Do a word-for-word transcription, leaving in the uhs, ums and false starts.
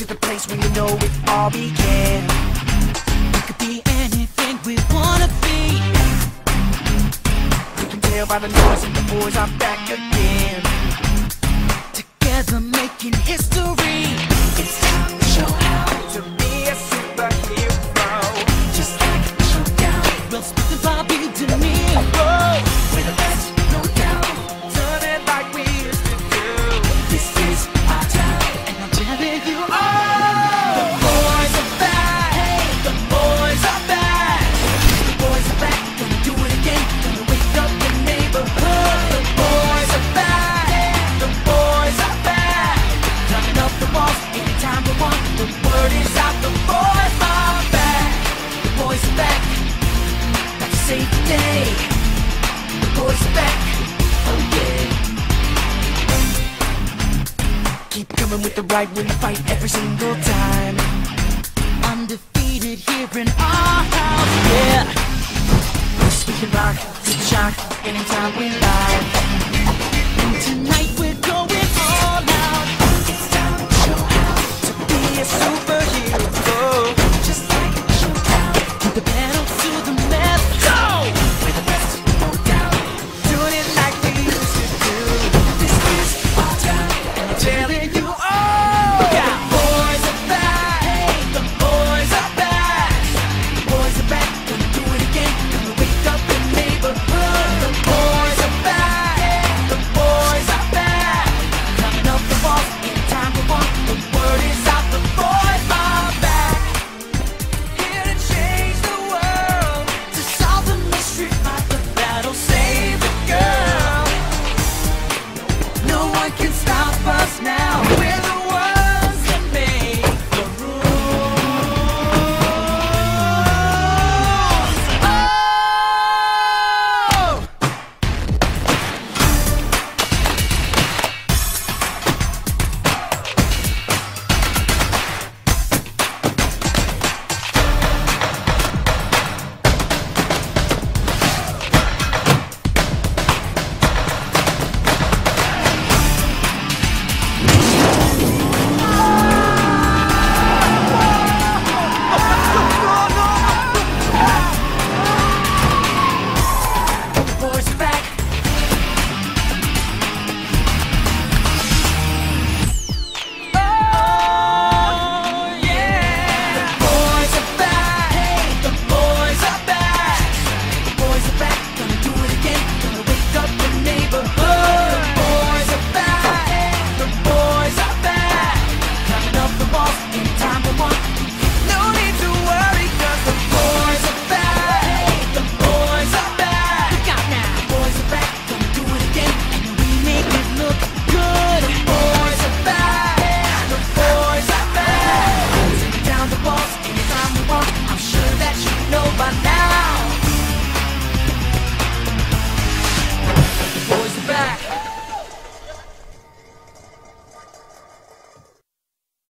to the place where you know it all began. We could be anything we wanna be. You can tell by the noise that the boys are back again. Together making history. It's time to show how to be a superhero. Just like a showdown. We'll spit the Bobby De Niro. We're the best, no doubt. Done it like we used to do. This is our time, and I'm telling you all. The boys are back. The boys are back. The boys are back. Gonna do it again. Gonna wake up the neighborhood. The boys are back. The boys are back. Climbing up the walls anytime we want. The word is out. The boys are back. The boys are back. Back to save the day. The boys are back. Oh yeah. Keep coming with the right when you fight every single time. Undefeated here in our house, yeah. We can rock, we can shock, anytime we live. And tonight we're going all out. It's time to show how to be a superhero. Just like a showdown. From the pedal to the metal. Go! We're the best, no doubt. Doing it like we used to do. This is our time, and I'm telling you all. The boys are back. The boys are back. The boys are back. Gonna do it again. Gonna wake up the neighborhood. The boys are back. The boys are back. Climbing up the walls anytime we want. The word is out. The boys are back. Here to change the world. To solve the mystery, fight the battle, save the girl. No one can stop us now. We're the